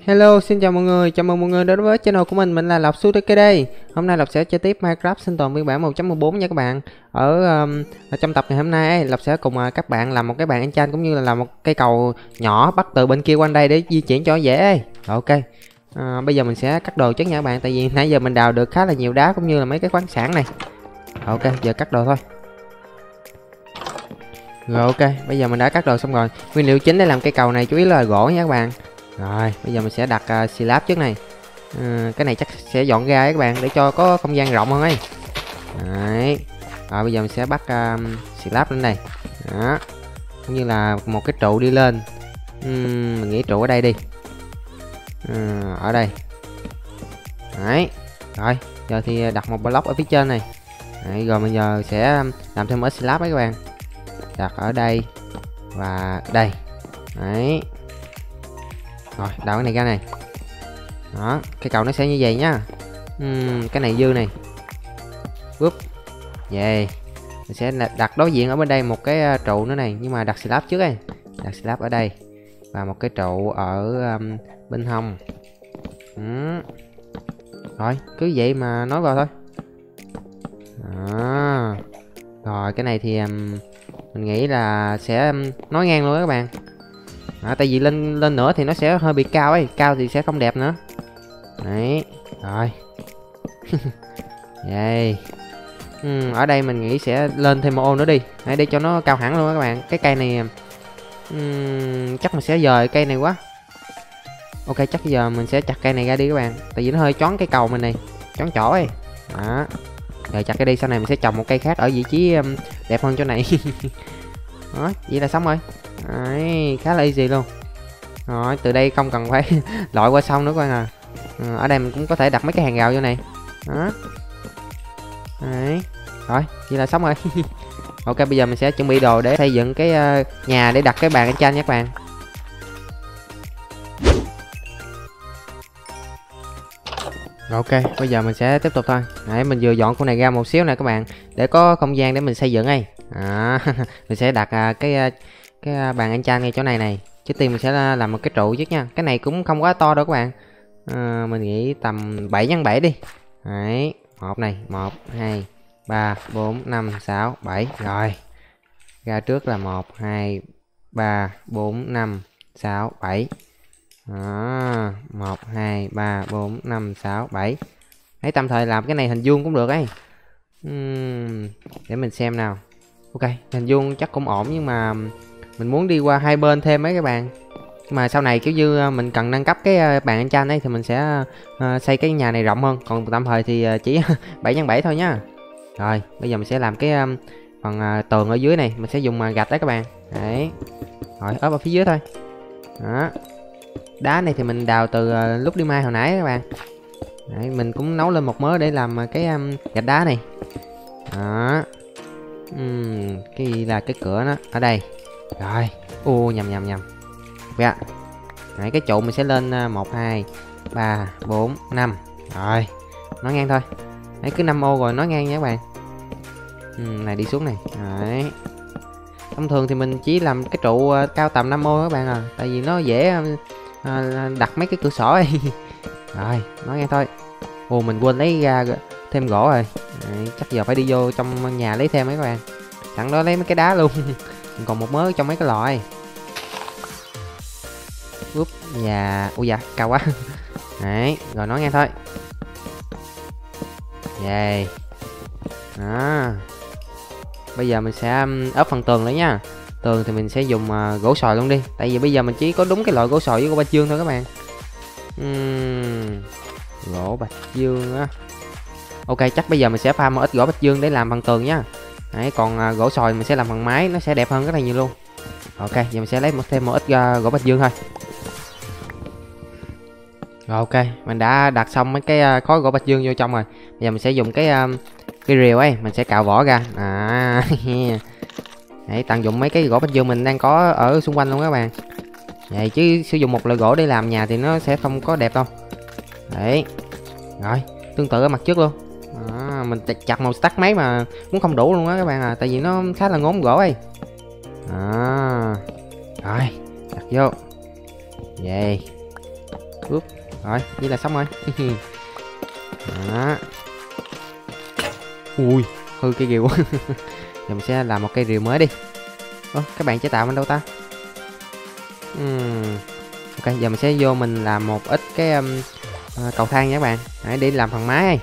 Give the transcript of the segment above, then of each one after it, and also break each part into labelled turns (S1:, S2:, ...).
S1: Hello, xin chào mọi người, chào mừng mọi người đến với channel của mình là Lộc Suzuki đây. Hôm nay Lộc sẽ chơi tiếp Minecraft sinh tồn phiên bản 1.14 nha các bạn. Ở trong tập ngày hôm nay ấy, Lộc sẽ cùng các bạn làm một cái bàn enchant cũng như là làm một cây cầu nhỏ bắt từ bên kia qua đây để di chuyển cho dễ ấy. Ok. Bây giờ mình sẽ cắt đồ trước nha các bạn, tại vì nãy giờ mình đào được khá là nhiều đá cũng như là mấy cái khoáng sản này. Ok, giờ cắt đồ thôi. Rồi ok, bây giờ mình đã cắt đồ xong rồi. Nguyên liệu chính để làm cây cầu này chủ yếu là gỗ nha các bạn. Rồi, bây giờ mình sẽ đặt slab trước này. Cái này chắc sẽ dọn ra các bạn để cho có không gian rộng hơn ấy. Đấy. Rồi bây giờ mình sẽ bắt slab lên đây. Đó. Cũng như là một cái trụ đi lên. Mình nghĩ trụ ở đây đi. Ở đây. Đấy. Rồi, giờ thì đặt một block ở phía trên này. Đấy, rồi bây giờ sẽ làm thêm một slab đấy các bạn. Đặt ở đây và đây. Đấy. Rồi đào cái này ra này. Đó, cái cầu nó sẽ như vậy nhá. Cái này dư này. Whoop. Vậy mình sẽ đặt đối diện ở bên đây một cái trụ nữa này, nhưng mà đặt slab trước ấy. Đặt slab ở đây và một cái trụ ở bên hông. Rồi cứ vậy mà nói vào thôi. Đó. Rồi cái này thì mình nghĩ là sẽ nói ngang luôn đó các bạn. Tại vì lên nữa thì nó sẽ hơi bị cao ấy, cao thì sẽ không đẹp nữa. Đấy, rồi. Vậy. Ở đây mình nghĩ sẽ lên thêm một ô nữa đi. Đấy, để cho nó cao hẳn luôn đó các bạn. Cái cây này chắc mình sẽ dời cây này quá. Ok, chắc giờ mình sẽ chặt cây này ra đi các bạn. Tại vì nó hơi chón cái cầu mình này, chón chỗ ấy. Đó. Rồi chặt cái đi, sau này mình sẽ trồng một cây khác ở vị trí đẹp hơn chỗ này. Đó, vậy là xong rồi. Đấy, khá là easy luôn. Rồi, từ đây không cần phải lội qua sông nữa coi nè. Ở đây mình cũng có thể đặt mấy cái hàng rào vô này. Đó. Đấy. Rồi, vậy là xong rồi. Ok, bây giờ mình sẽ chuẩn bị đồ để xây dựng cái nhà để đặt cái bàn enchant nha các bạn. Ok, bây giờ mình sẽ tiếp tục thôi. Đấy, mình vừa dọn con này ra một xíu này các bạn, để có không gian để mình xây dựng ấy. Mình sẽ đặt cái bàn enchant ngay chỗ này này. Trước tiên mình sẽ làm một cái trụ trước nha. Cái này cũng không quá to đâu các bạn. Mình nghĩ tầm 7x7 đi. Đấy, một này, 1 2 3 4 5 6 7. Rồi. Ra trước là 1 2 3 4 5 6 7. 1 2 3 4 5 6 7. Đấy, tạm thời làm cái này hình vuông cũng được ấy. Để mình xem nào. Ok, hình vuông chắc cũng ổn, nhưng mà mình muốn đi qua hai bên thêm mấy các bạn. Mà sau này kiểu như mình cần nâng cấp cái bàn enchant ấy thì mình sẽ xây cái nhà này rộng hơn. Còn tạm thời thì chỉ 7x7 thôi nhá. Rồi, bây giờ mình sẽ làm cái phần tường ở dưới này. Mình sẽ dùng gạch đấy các bạn. Đấy. Rồi, ốp ở phía dưới thôi. Đó. Đá này thì mình đào từ lúc đi mai hồi nãy các bạn. Đấy, mình cũng nấu lên một mớ để làm cái gạch đá này. Đó. Cái gì là cái cửa nó ở đây. Rồi. Nhầm. Dạ. Đấy, cái trụ mình sẽ lên 1 2 3 4 5. Rồi. Nói ngang thôi. Đấy, cứ 5 ô rồi nói ngang nha các bạn. Này đi xuống này. Đấy. Thông thường thì mình chỉ làm cái trụ cao tầm 5 ô các bạn à, tại vì nó dễ đặt mấy cái cửa sổ ấy. Rồi, nói nghe thôi. Mình quên lấy ra thêm gỗ rồi. Đấy, chắc giờ phải đi vô trong nhà lấy thêm mấy các bạn. Sẵn đó lấy mấy cái đá luôn. Còn một mớ trong mấy cái lọ ấy. Dạ, dạ, cao quá. Đấy, rồi nói nghe thôi. Vậy. Đó. Bây giờ mình sẽ ốp phần tường nữa nha. Tường thì mình sẽ dùng gỗ sồi luôn đi. Tại vì bây giờ mình chỉ có đúng cái loại gỗ sồi với gỗ bạch dương thôi các bạn. Gỗ bạch dương á. Ok, chắc bây giờ mình sẽ pha một ít gỗ bạch dương để làm phần tường nhá. Đấy, còn gỗ sồi mình sẽ làm phần mái, nó sẽ đẹp hơn rất là nhiều luôn. Ok, giờ mình sẽ lấy thêm một ít gỗ bạch dương thôi. Rồi ok, mình đã đặt xong mấy cái khối gỗ bạch dương vô trong rồi. Bây giờ mình sẽ dùng cái rìu ấy, mình sẽ cạo vỏ ra. Đấy, tận dụng mấy cái gỗ bạch dương mình đang có ở xung quanh luôn các bạn. Vậy chứ sử dụng một loại gỗ để làm nhà thì nó sẽ không có đẹp đâu. Đấy. Rồi, tương tự ở mặt trước luôn. Mình chặt một stack máy mà muốn không đủ luôn á các bạn à, tại vì nó khá là ngốn gỗ ấy. Rồi, đặt vô. Vậy. Úp. Rồi, như là xong rồi. Đó. Ui, hư cây rìu. Giờ mình sẽ làm một cây rìu mới đi. Ơ, các bạn chế tạo mình đâu ta? Ok, giờ mình sẽ vô mình làm một ít cái cầu thang nha các bạn. Đấy, để làm phần mái.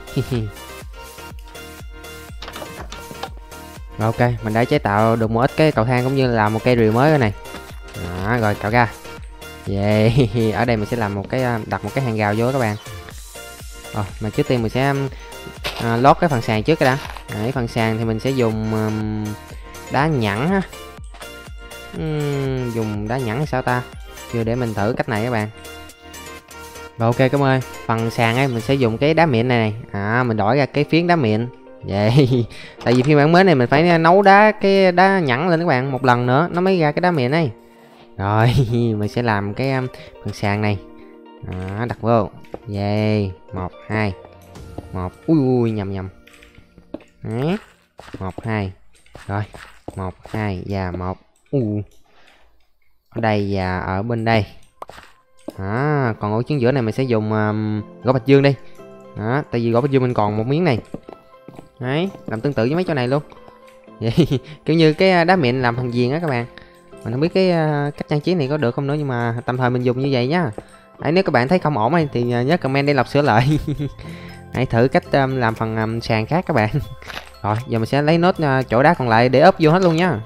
S1: Rồi, ok, mình đã chế tạo được một ít cái cầu thang cũng như là một cây rìu mới rồi này. Đó, rồi cạo ra. Yeah. Ở đây mình sẽ làm một cái đặt một cái hàng rào vô các bạn. Rồi, mà trước tiên mình sẽ lót cái phần sàn trước cái đã. Đấy, phần sàn thì mình sẽ dùng đá nhẵn ha. Dùng đá nhẵn sao ta? Chưa, để mình thử cách này các bạn. Rồi, ok, cảm ơn. Phần sàn ấy mình sẽ dùng cái đá mịn này. Mình đổi ra cái phiến đá mịn. Vậy. Tại vì phiên bản mới này mình phải nấu cái đá nhẵn lên các bạn một lần nữa nó mới ra cái đá mịn này. Rồi, mình sẽ làm cái phần sàn này. Đặt vô. Yeah, 1 2. 1. Ui, nhầm. Đấy. 1 2. Rồi, 1 2 và 1. Ở đây và ở bên đây. Còn ổ trứng giữa này mình sẽ dùng gỗ bạch dương đi. Tại vì gỗ bạch dương mình còn một miếng này. Đấy, làm tương tự với mấy chỗ này luôn. Vậy kiểu như cái đá mịn làm phần viền á các bạn. Mình không biết cái cách trang trí này có được không nữa, nhưng mà tạm thời mình dùng như vậy nhá. Đấy, nếu các bạn thấy không ổn thì nhớ comment để lọc sửa lại. Hãy thử cách làm phần sàn khác các bạn. Rồi, giờ mình sẽ lấy nốt chỗ đá còn lại để ốp vô hết luôn nhá.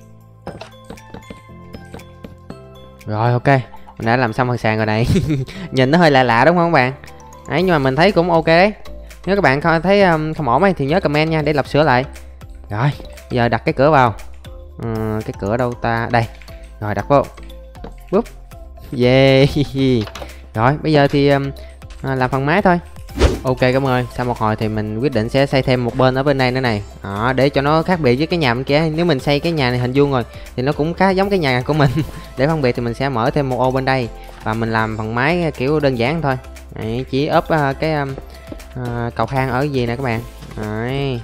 S1: Rồi, ok, mình đã làm xong phần sàn rồi này. Nhìn nó hơi lạ lạ đúng không các bạn? Đấy, nhưng mà mình thấy cũng ok đấy. Nếu các bạn thấy không ổn thì nhớ comment nha để lọc sửa lại. Rồi, giờ đặt cái cửa vào. Cái cửa đâu ta? Đây. Rồi, đặt vô. Búp. Yeah. Rồi, bây giờ thì làm phần mái thôi. Ok, cảm ơn. Sau một hồi thì mình quyết định sẽ xây thêm một bên ở bên đây nữa này. Để cho nó khác biệt với cái nhà bên kia. Nếu mình xây cái nhà này hình vuông rồi thì nó cũng khá giống cái nhà của mình. Để phân biệt thì mình sẽ mở thêm một ô bên đây. Và mình làm phần mái kiểu đơn giản thôi. Đấy, chỉ ốp cái cầu thang ở gì nè các bạn. Đấy.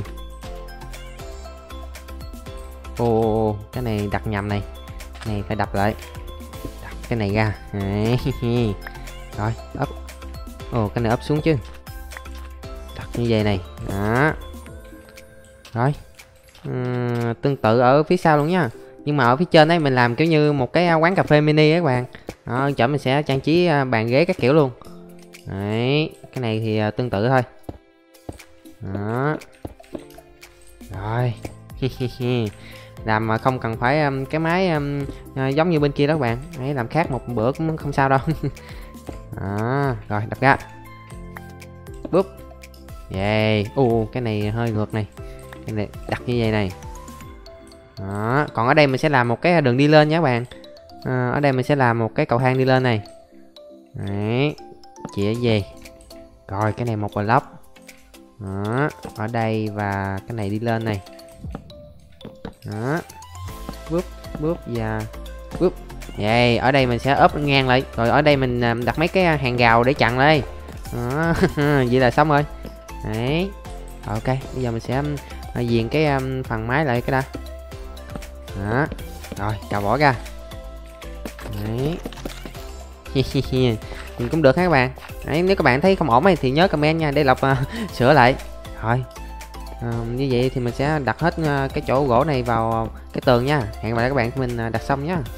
S1: Cái này đặt nhầm này. Này phải đập lại. Đặt cái này ra. Đấy. Rồi, ốp. Cái này ốp xuống chứ. Đặt như vậy này. Đó. Rồi. Tương tự ở phía sau luôn nha. Nhưng mà ở phía trên đấy mình làm kiểu như một cái quán cà phê mini các bạn. Chỗ mình sẽ trang trí bàn ghế các kiểu luôn. Đấy, cái này thì tương tự thôi. Đó. Rồi. Làm mà không cần phải cái máy giống như bên kia đó các bạn. Đấy, làm khác một bữa cũng không sao đâu. Rồi, đập ra. Búp. Yeah. Cái này hơi ngược này. Cái này đặt như vậy này. Đó. Còn ở đây mình sẽ làm một cái đường đi lên nha các bạn. Ở đây mình sẽ làm một cái cầu thang đi lên này. Đấy. Chỉ về. Rồi, cái này một block. Đó. Ở đây và cái này đi lên này. Đó. Búp. Và búp. Vậy, ở đây mình sẽ ốp ngang lại. Rồi ở đây mình đặt mấy cái hàng rào để chặn đây. Đó. Vậy là xong rồi. Đấy. Rồi, ok, bây giờ mình sẽ viền cái phần mái lại cái đã. Đó. Rồi, cào bỏ ra. Đấy. Mình cũng được ha các bạn. Đấy, nếu các bạn thấy không ổn thì nhớ comment nha để lọc sửa lại. Rồi. Như vậy thì mình sẽ đặt hết cái chỗ gỗ này vào cái tường nha. Hẹn gặp lại các bạn khi mình đặt xong nhá.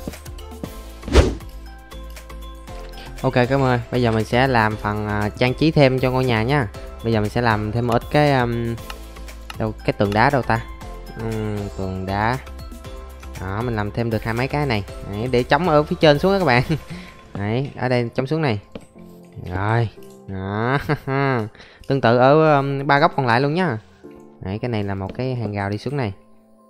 S1: Ok, cảm ơn. Bây giờ mình sẽ làm phần trang trí thêm cho ngôi nhà nha. Bây giờ mình sẽ làm thêm một ít cái đâu cái tường đá đâu ta. Tường đá. Đó, mình làm thêm được hai mấy cái này. Đấy, để chống ở phía trên xuống đó các bạn. Đấy, ở đây chống xuống này. Rồi. Đó. Tương tự ở ba góc còn lại luôn nhá. Đấy, cái này là một cái hàng rào đi xuống này.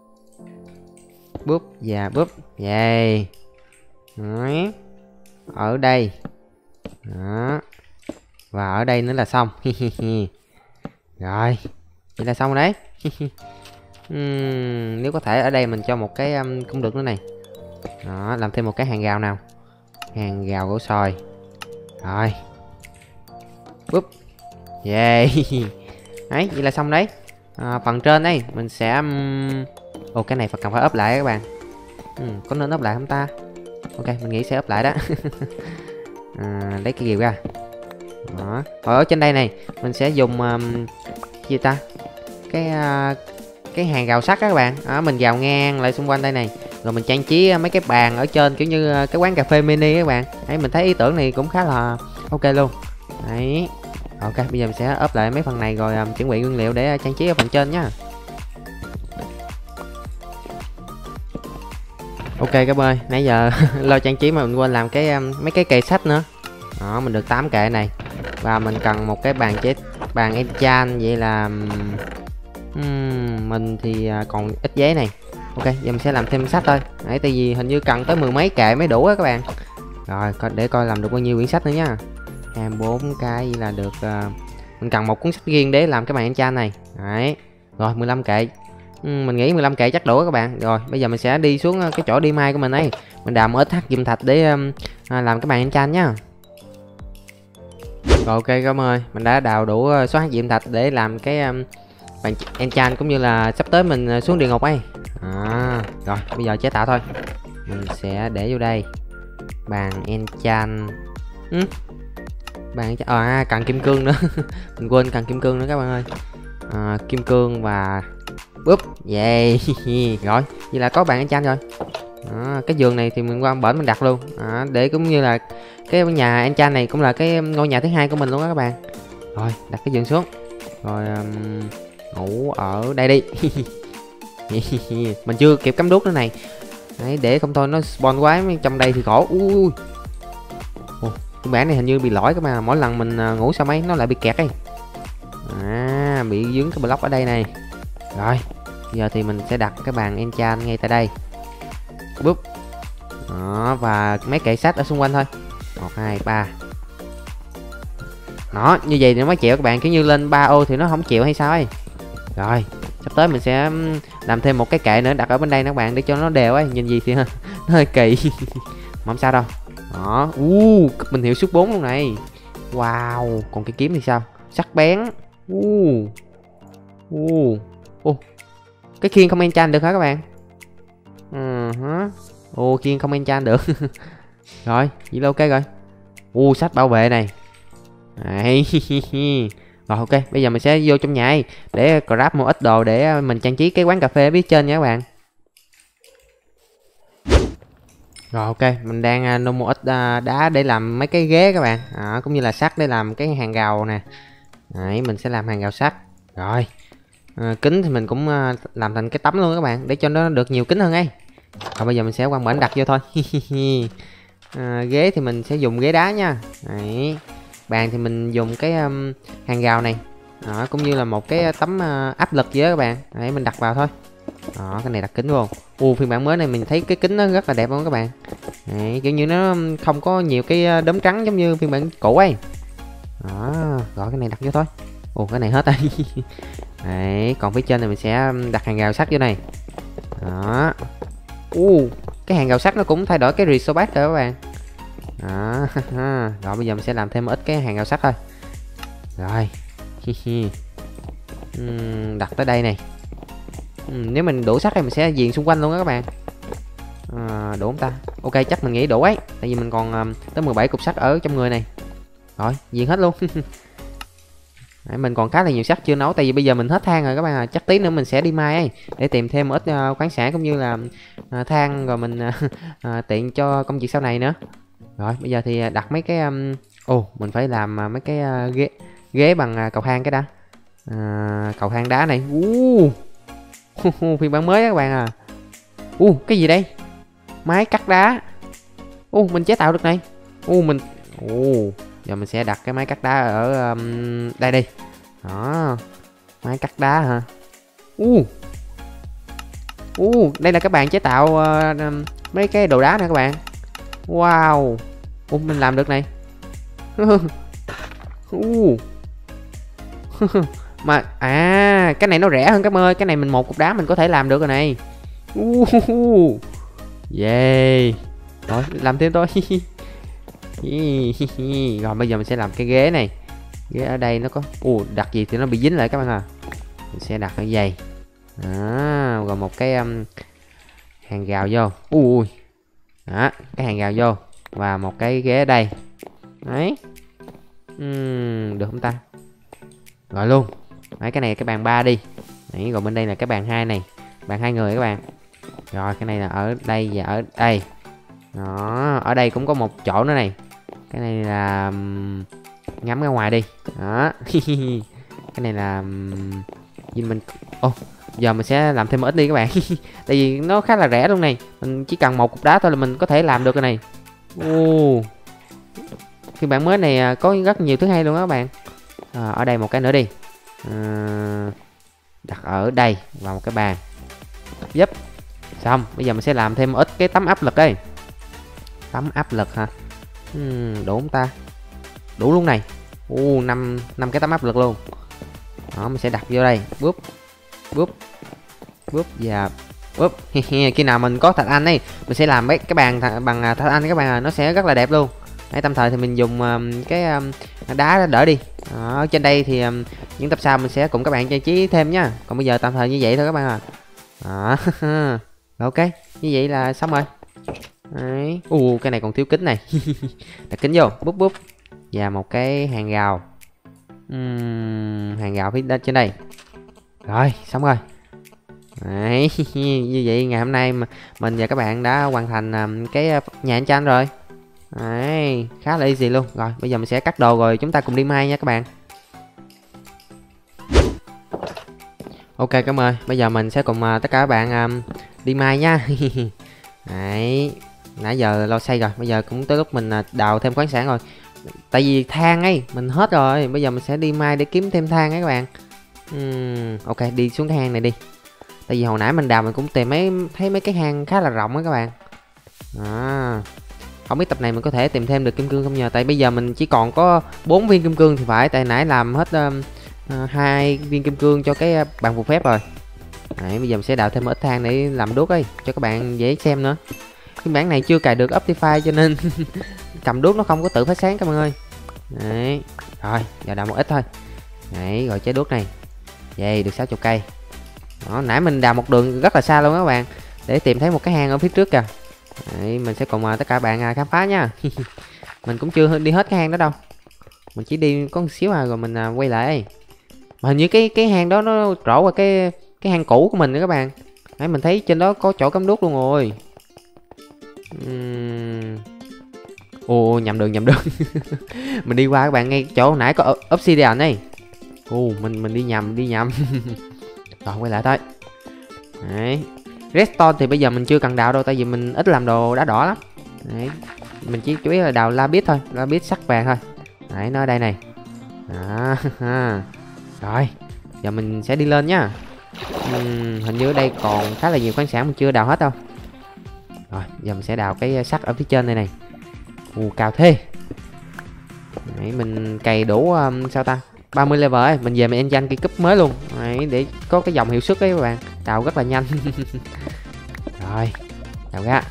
S1: Búp và búp. Vậy. Đấy. Ở đây. Đó. Và ở đây nữa là xong. Rồi. Vậy là xong rồi đấy. Nếu có thể ở đây mình cho một cái cũng được nữa này. Đó, làm thêm một cái hàng rào nào. Hàng rào gỗ sồi. Rồi. Búp. Yeah. Đấy, vậy là xong đấy. Phần trên đây mình sẽ cái này phải cần phải ốp lại các bạn. Có nên ốp lại không ta? Ok, mình nghĩ sẽ ốp lại đó. Lấy cái rìu ra. Đó. Rồi ở trên đây này mình sẽ dùng gì ta, cái hàng rào sắt các bạn. Đó, mình rào ngang lại xung quanh đây này, rồi mình trang trí mấy cái bàn ở trên kiểu như cái quán cà phê mini các bạn. Đấy, mình thấy ý tưởng này cũng khá là ok luôn. Đấy. Ok, bây giờ mình sẽ ốp lại mấy phần này rồi chuẩn bị nguyên liệu để trang trí ở phần trên nhá. Ok các bạn ơi, nãy giờ lo trang trí mà mình quên làm cái mấy cái kệ sách nữa. Đó, mình được 8 kệ này. Và mình cần một cái bàn enchant, vậy là mình thì còn ít giấy này. Ok, giờ mình sẽ làm thêm sách thôi. Đấy, tại vì hình như cần tới 10 mấy kệ mới đủ á các bạn. Rồi, để coi làm được bao nhiêu quyển sách nữa nha. 24 cái vậy là được mình cần một cuốn sách riêng để làm cái bàn enchant này. Đấy. Rồi 15 kệ. Mình nghĩ 15 kệ chắc đủ các bạn. Rồi, bây giờ mình sẽ đi xuống cái chỗ đi mai của mình ấy. Mình đào một ít hắc diêm thạch để làm cái bàn enchant nhá. Rồi ok các bạn ơi, mình đã đào đủ số hắc diệm thạch để làm cái bàn enchant, cũng như là sắp tới mình xuống địa ngục ấy. Rồi bây giờ chế tạo thôi. Mình sẽ để vô đây bàn enchant. Bàn cần kim cương nữa. Mình quên cần kim cương nữa các bạn ơi. Kim cương và búp. Yeah. Rồi vậy là có bàn enchant rồi. Cái giường này thì mình qua bển mình đặt luôn, để cũng như là cái nhà enchant này cũng là cái ngôi nhà thứ hai của mình luôn đó các bạn. Rồi đặt cái giường xuống rồi ngủ ở đây đi. Mình chưa kịp cắm đuốc nữa này. Đấy, để không thôi nó spawn quái trong đây thì khổ. Cái bản này hình như bị lỗi các bạn, mỗi lần mình ngủ xong ấy nó lại bị kẹt ấy. Bị dướng cái block ở đây này. Rồi giờ thì mình sẽ đặt cái bàn enchant ngay tại đây. Búp. Đó, và mấy kệ sách ở xung quanh thôi. 1, 2, 3. Đó, như vậy thì nó mới chịu các bạn, kiểu như lên 3 ô thì nó không chịu hay sao ấy. Rồi, sắp tới mình sẽ làm thêm một cái kệ nữa đặt ở bên đây các bạn, để cho nó đều ấy, nhìn gì thì nó hơi kỳ. Mà không sao đâu. Đó, mình hiệu suất 4 luôn này. Wow, còn cái kiếm thì sao? Sắc bén. Cái khiên không enchant được hả các bạn? Khiên không enchant được. Rồi, vậy là ok rồi. Sách bảo vệ này. Đấy. Rồi ok, bây giờ mình sẽ vô trong nhà ấy, để grab một ít đồ để mình trang trí cái quán cà phê ở phía trên nha các bạn. Rồi ok, mình đang nung một ít đá để làm mấy cái ghế các bạn, cũng như là sắt để làm cái hàng rào nè. Đấy, mình sẽ làm hàng rào sắt. Rồi kính thì mình cũng làm thành cái tấm luôn các bạn, để cho nó được nhiều kính hơn ấy. Rồi bây giờ mình sẽ quăng bển đặt vô thôi. Ghế thì mình sẽ dùng ghế đá nha. Đấy. Bàn thì mình dùng cái hàng rào này. Đó, cũng như là một cái tấm áp lực gì đó các bạn. Đấy, mình đặt vào thôi. Đó, cái này đặt kính vô. Phiên bản mới này mình thấy cái kính nó rất là đẹp luôn các bạn. Đấy, kiểu như nó không có nhiều cái đốm trắng giống như phiên bản cũ ấy. Đó, rồi cái này đặt vô thôi. Cái này hết rồi. Đấy, còn phía trên này mình sẽ đặt hàng rào sắt vô này. Đó. Cái hàng rào sắt nó cũng thay đổi cái resource rồi các bạn. Đó. Rồi bây giờ mình sẽ làm thêm ít cái hàng rào sắt thôi. Rồi. Đặt tới đây này. Nếu mình đủ sắt thì mình sẽ viền xung quanh luôn đó các bạn. Đủ không ta? Ok, chắc mình nghĩ đủ ấy, tại vì mình còn tới 17 cục sắt ở trong người này. Rồi viền hết luôn. Đấy, mình còn khá là nhiều sắt chưa nấu, tại vì bây giờ mình hết than rồi các bạn. Chắc tí nữa mình sẽ đi mai ấy, để tìm thêm một ít khoáng sản cũng như là than, rồi mình tiện cho công việc sau này nữa. Rồi bây giờ thì đặt mấy cái mình phải làm mấy cái ghế bằng cầu thang cái đã. Cầu thang đá này. Phiên bản mới các bạn cái gì đây? Máy cắt đá. Mình chế tạo được này. Giờ mình sẽ đặt cái máy cắt đá ở đây đi. Đó. Máy cắt đá hả? Đây là các bạn chế tạo mấy cái đồ đá nè các bạn. Wow. Mình làm được này. Mà cái này nó rẻ hơn các bạn ơi. Cái này mình một cục đá mình có thể làm được rồi này. Yeah. Rồi làm thêm thôi. Rồi bây giờ mình sẽ làm cái ghế này. Ghế ở đây nó có đặt gì thì nó bị dính lại các bạn à. Mình sẽ đặt ở dây. Rồi một cái hàng rào vô. Đó, cái hàng rào vô. Và một cái ghế ở đây. Đấy. Được không ta? Rồi luôn. Đấy, cái này cái bàn 3 đi. Đấy, rồi bên đây là cái bàn 2 này. Bàn 2 người các bạn. Rồi cái này là ở đây và ở đây. Đó, ở đây cũng có một chỗ nữa này. Cái này là ngắm ra ngoài đi. Đó. Cái này là mình giờ mình sẽ làm thêm một ít đi các bạn. Tại vì nó khá là rẻ luôn này. Mình chỉ cần một cục đá thôi là mình có thể làm được cái này. Phiên bản mới này có rất nhiều thứ hay luôn đó các bạn. Ở đây một cái nữa đi. Đặt ở đây vào một cái bàn. Yep. Xong, bây giờ mình sẽ làm thêm một ít cái tấm áp lực đây. Tấm áp lực hả? Đủ không ta? Đủ luôn này. năm cái tấm áp lực luôn. Đó, mình sẽ đặt vô đây. Búp và búp. Khi nào mình có thạch anh ấy, mình sẽ làm cái bàn bằng thạch anh các bạn à, nó sẽ rất là đẹp luôn. Đấy, tạm thời thì mình dùng cái đá đỡ đi. Ở trên đây thì những tập sau mình sẽ cùng các bạn trang trí thêm nhá. Còn bây giờ tạm thời như vậy thôi các bạn à. Ok, như vậy là xong rồi. Đấy. Cái này còn thiếu kính này. Đặt kính vô, búp và một cái hàng rào. Hàng rào phía trên đây. Rồi, xong rồi. Đấy. Như vậy ngày hôm nay mình và các bạn đã hoàn thành cái nhà anh Tranh rồi. Đấy, khá là easy luôn. Rồi, bây giờ mình sẽ cắt đồ rồi chúng ta cùng đi mai nha các bạn. Ok cảm ơn. Bây giờ mình sẽ cùng tất cả các bạn đi mai nha. Đấy, nãy giờ lo xây rồi, bây giờ cũng tới lúc mình đào thêm khoáng sản rồi. Tại vì than ấy mình hết rồi, bây giờ mình sẽ đi mai để kiếm thêm than ấy các bạn. Ok, đi xuống cái hang này đi. Tại vì hồi nãy mình đào mình cũng tìm thấy mấy cái hang khá là rộng á các bạn. Không biết tập này mình có thể tìm thêm được kim cương không nhờ. Tại bây giờ mình chỉ còn có 4 viên kim cương thì phải. Tại nãy làm hết 2 viên kim cương cho cái bàn phù phép rồi. Đấy, bây giờ mình sẽ đào thêm một ít than để làm đuốc ấy cho các bạn dễ xem nữa. Cái bản này chưa cài được Optifine cho nên cầm đuốc nó không có tự phát sáng các bạn ơi. Đấy, rồi giờ đào một ít thôi. Đấy, rồi trái đuốc này. Vậy được 60 cây. Đó, nãy mình đào một đường rất là xa luôn các bạn để tìm thấy một cái hang ở phía trước kìa. Đấy, mình sẽ cùng tất cả bạn khám phá nha. Mình cũng chưa đi hết cái hang đó đâu. Mình chỉ đi có một xíu rồi mình quay lại. Mà hình như cái hang đó nó trổ qua cái hang cũ của mình nữa các bạn. Đấy, mình thấy trên đó có chỗ cắm đuốc luôn rồi. Nhầm đường. Mình đi qua các bạn, ngay chỗ nãy có obsidian này. Mình đi nhầm. Rồi quay lại thôi. Đấy. Redstone thì bây giờ mình chưa cần đào đâu, tại vì mình ít làm đồ đá đỏ lắm. Đấy. Mình chỉ chủ yếu là đào lapis thôi, lapis sắc vàng thôi. Đấy, nó ở đây này. Đó. Rồi, giờ mình sẽ đi lên nhá. Hình như ở đây còn khá là nhiều khoáng sản mình chưa đào hết đâu. Rồi, giờ mình sẽ đào cái sắt ở phía trên đây này. Cao thế. Đấy, mình cày đủ sao ta? 30 level ấy, mình về mình enchant cái cúp mới luôn. Đấy, để có cái dòng hiệu suất ấy các bạn. Đào rất là nhanh. Rồi, đào ra.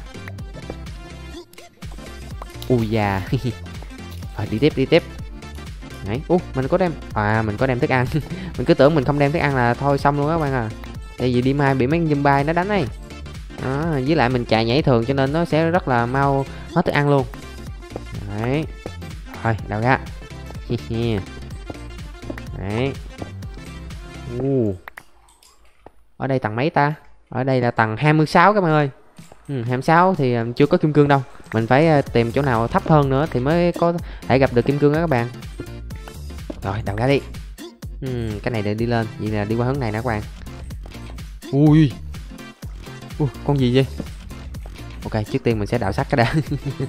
S1: Dạ. Rồi đi tiếp. Đấy, mình có đem mình có đem thức ăn. Mình cứ tưởng mình không đem thức ăn là thôi xong luôn á các bạn à. Tại vì đi mai bị mấy zombie nó đánh ấy. Đó, với lại mình chạy nhảy thường cho nên nó sẽ rất là mau hết thức ăn luôn. Đấy. Rồi, đào ra. Đấy. Ở đây tầng mấy ta? Ở đây là tầng 26 các bạn ơi. 26 thì chưa có kim cương đâu. Mình phải tìm chỗ nào thấp hơn nữa thì mới có thể gặp được kim cương đó các bạn. Rồi, đào ra đi. Cái này để đi lên, vậy là đi qua hướng này nè các bạn. Con gì vậy? Ok, trước tiên mình sẽ đào sắt cái đã.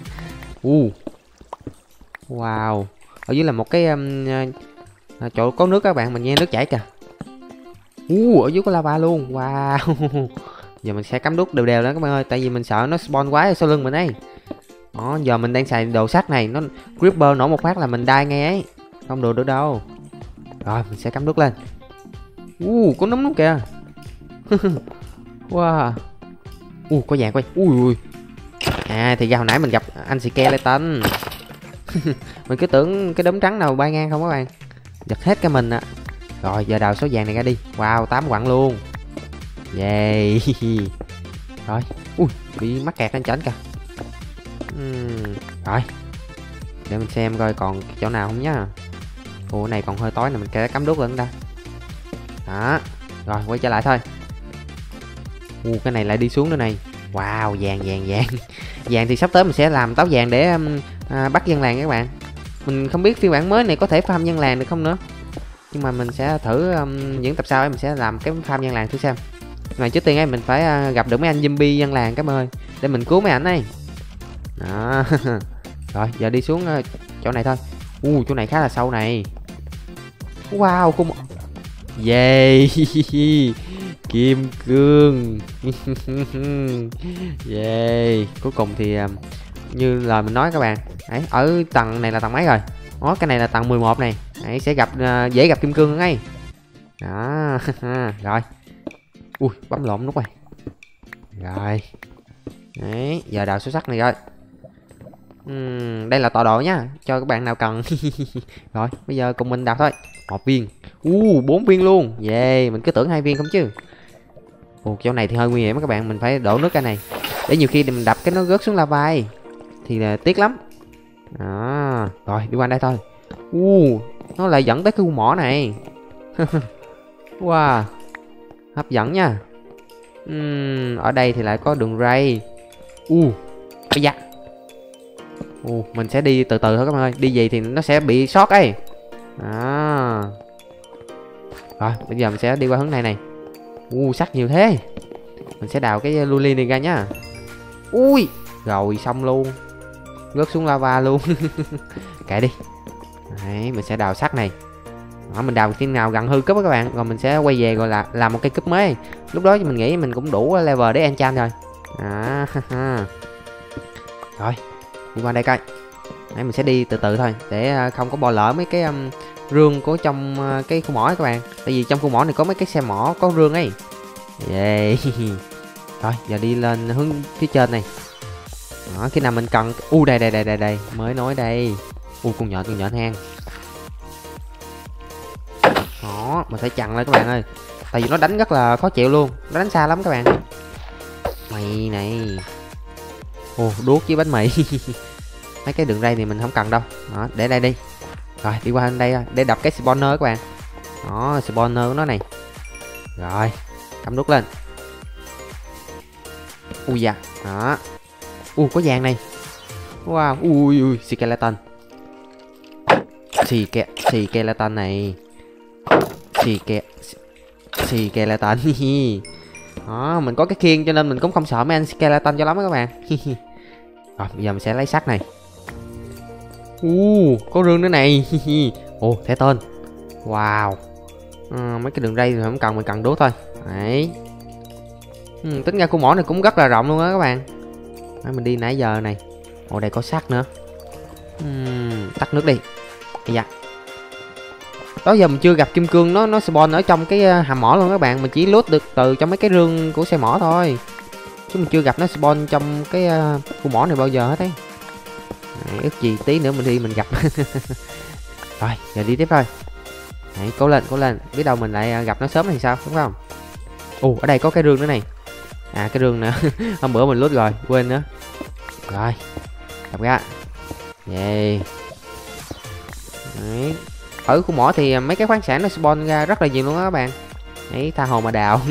S1: Wow. Ở dưới là một cái chỗ có nước các bạn, mình nghe nước chảy kìa. Ở dưới có lava luôn. Wow. Giờ mình sẽ cắm đuốc đều đó các bạn ơi, tại vì mình sợ nó spawn quái ở sau lưng mình ấy. Đó, giờ mình đang xài đồ sắt này, nó creeper nổ một phát là mình die ngay ấy. Không được đâu. Rồi, mình sẽ cắm đuốc lên. Có nấm kìa. Wow. Có vàng quay. Thì ra hồi nãy mình gặp anh skeleton. Mình cứ tưởng cái đốm trắng nào bay ngang không các bạn. Giật hết cái mình ạ. Rồi giờ đào số vàng này ra đi. Wow, 8 quặng luôn. Yeah. Rồi. Bị mắc kẹt lên trển kìa. Rồi. Để mình xem coi còn chỗ nào không nhá. Ủa này còn hơi tối này, mình cắm đuốc lên ta. Đó. Rồi quay trở lại thôi. Cái này lại đi xuống nữa này. Wow, vàng vàng vàng. Vàng thì sắp tới mình sẽ làm táo vàng để bắt dân làng các bạn. Mình không biết phiên bản mới này có thể farm dân làng được không nữa. Nhưng mà mình sẽ thử những tập sau ấy, mình sẽ làm cái farm dân làng thử xem. Nhưng mà trước tiên ấy mình phải gặp được mấy anh zombie dân làng các bạn ơi, để mình cứu mấy anh ấy. Đó. Rồi giờ đi xuống chỗ này thôi. Chỗ này khá là sâu này. Wow, cung. Yeah. Kim cương. Yeah. Cuối cùng thì như lời mình nói các bạn. Đấy, ở tầng này là tầng mấy rồi? Cái này là tầng 11 này. Đấy, sẽ gặp dễ gặp kim cương ngay. Đó. Rồi. Bấm lộn nút rồi. Rồi. Đấy, giờ đào số sắt này rồi. Đây là tọa độ nhá, cho các bạn nào cần. Rồi, bây giờ cùng mình đào thôi. 1 viên. 4 viên luôn. Yeah, mình cứ tưởng 2 viên không chứ. Chỗ này thì hơi nguy hiểm các bạn, mình phải đổ nước cái này. Để nhiều khi mình đập cái nó rớt xuống lava ấy, thì là tiếc lắm. Đó. Rồi, đi qua đây thôi. Nó lại dẫn tới cái khu mỏ này. Wow. Hấp dẫn nha. Ở đây thì lại có đường ray. Bây giờ mình sẽ đi từ từ thôi các bạn ơi. Đi gì thì nó sẽ bị sót ấy. Rồi bây giờ mình sẽ đi qua hướng này này. Sắt nhiều thế. Mình sẽ đào cái luli này ra nhá. Rồi xong luôn. Rớt xuống lava luôn. Kệ đi. Đấy, mình sẽ đào sắt này. Đó, mình đào khi nào gần hư cúp các bạn, rồi mình sẽ quay về rồi là làm một cây cúp mới. Lúc đó mình nghĩ mình cũng đủ level để enchant rồi. Rồi đi qua đây coi. Đấy, mình sẽ đi từ từ thôi để không có bỏ lỡ mấy cái rương của trong cái khu mỏ các bạn. Tại vì trong khu mỏ này có mấy cái xe mỏ có rương ấy. Yeah. Rồi giờ đi lên hướng phía trên này. Đó, khi nào mình cần. Đây mới nói đây. Con nhện hang. Đó, mình phải chặn lên các bạn ơi. Tại vì nó đánh rất là khó chịu luôn, nó đánh xa lắm các bạn. Mày này. Đuốc với bánh mì. Mấy cái đường ray này mình không cần đâu. Đó, để đây đi. Rồi đi qua đây để đập cái spawner các bạn. Đó, spawner của nó này. Rồi cắm nút lên. Dạ. Đó. Có vàng này. Wow. Skeleton. Skeleton này. Skeleton. Đó, mình có cái khiên cho nên mình cũng không sợ mấy anh skeleton cho lắm các bạn. Rồi bây giờ mình sẽ lấy sắt này. Có rương nữa này. Thẻ tên. Wow. Mấy cái đường ray thì không cần, mình cần đố thôi. Đấy. Tính ra khu mỏ này cũng rất là rộng luôn á các bạn. Đấy, mình đi nãy giờ này. Đây có sắt nữa. Tắt nước đi. Dạ. Đó giờ mình chưa gặp kim cương nó spawn ở trong cái hầm mỏ luôn các bạn. Mình chỉ loot được từ trong mấy cái rương của xe mỏ thôi, chứ mình chưa gặp nó spawn trong cái khu mỏ này bao giờ hết ấy. Đấy, ước gì tí nữa mình đi mình gặp. Rồi giờ đi tiếp thôi. Đấy, cố lên, biết đâu mình lại gặp nó sớm thì sao, đúng không? Ở đây có cái rương nữa này. Cái rương nữa. Hôm bữa mình loot rồi, quên nữa. Rồi gặp ra. Yeah. Đấy. Ở khu mỏ thì mấy cái khoáng sản nó spawn ra rất là nhiều luôn đó các bạn. Đấy, tha hồ mà đào.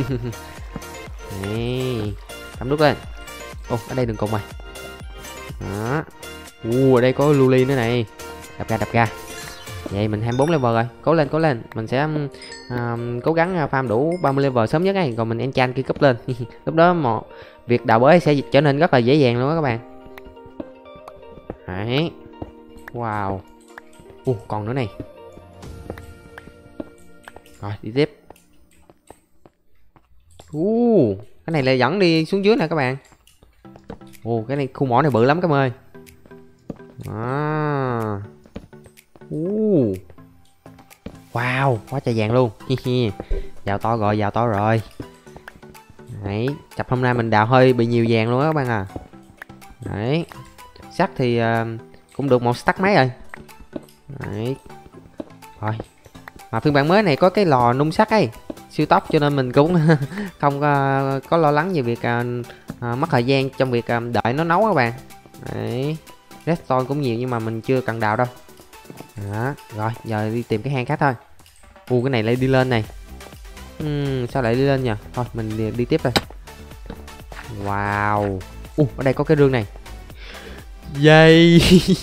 S1: Đấy, cắm nút lên. Ở đây đường cùng rồi. Đó. Ở đây có luli nữa này. Đập ra. Vậy mình 24 level rồi. Cố lên. Mình sẽ cố gắng farm đủ 30 level sớm nhất ấy, rồi mình enchant kia cấp lên. Lúc đó việc đào bới sẽ trở nên rất là dễ dàng luôn đó các bạn. Đấy. Wow. Còn nữa này. Rồi đi tiếp. Cái này là dẫn đi xuống dưới nè các bạn. Cái này khu mỏ này bự lắm các bạn ơi. Wow, quá trời vàng luôn. Vào to rồi. Đấy, chập hôm nay mình đào hơi bị nhiều vàng luôn á các bạn à. Đấy. Sắt thì cũng được một stack mấy rồi. Đấy. Rồi. Mà phiên bản mới này có cái lò nung sắt ấy, siêu tốc, cho nên mình cũng không có lo lắng về việc mất thời gian trong việc đợi nó nấu các bạn. Đấy. redstone cũng nhiều nhưng mà mình chưa cần đào đâu. Đó, rồi giờ đi tìm cái hang khác thôi. Cái này lại đi lên này. Sao lại đi lên nhỉ? Thôi mình đi tiếp thôi. Wow. Ở đây có cái rương này. Yay.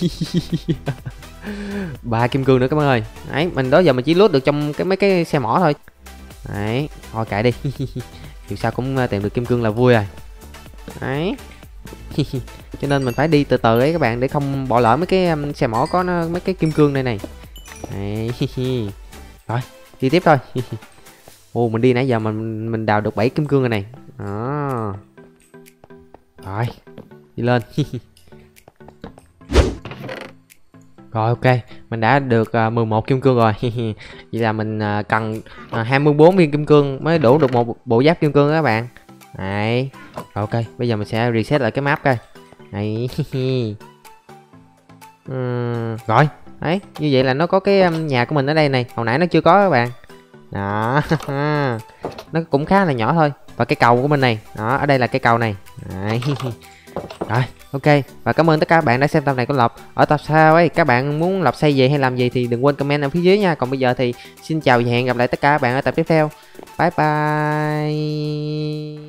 S1: 3 kim cương nữa các bạn ơi. Đấy, mình đó giờ mình chỉ lút được trong mấy cái xe mỏ thôi. Đấy, thôi kệ đi. Dù sao cũng tìm được kim cương là vui rồi. Đấy. Cho nên mình phải đi từ từ ấy các bạn, để không bỏ lỡ mấy cái xe mỏ có mấy cái kim cương này này. Đấy. Rồi, đi tiếp thôi. Mình đi nãy giờ mình đào được 7 kim cương rồi này. Đó. Rồi, đi lên. Rồi ok, mình đã được 11 kim cương rồi. Vậy là mình cần 24 viên kim cương mới đủ được một bộ giáp kim cương đó các bạn. Đấy. Rồi ok, bây giờ mình sẽ reset lại cái map coi. Đấy. Rồi, đấy, như vậy là nó có cái nhà của mình ở đây này. Hồi nãy nó chưa có các bạn. Đó. Nó cũng khá là nhỏ thôi. Và cái cầu của mình này, đó, ở đây là cái cầu này. Đấy. Rồi, ok. Và cảm ơn tất cả các bạn đã xem tập này của Lộc. Ở tập sau ấy, các bạn muốn Lộc xây gì hay làm gì thì đừng quên comment ở phía dưới nha. Còn bây giờ thì xin chào và hẹn gặp lại tất cả các bạn ở tập tiếp theo. Bye bye.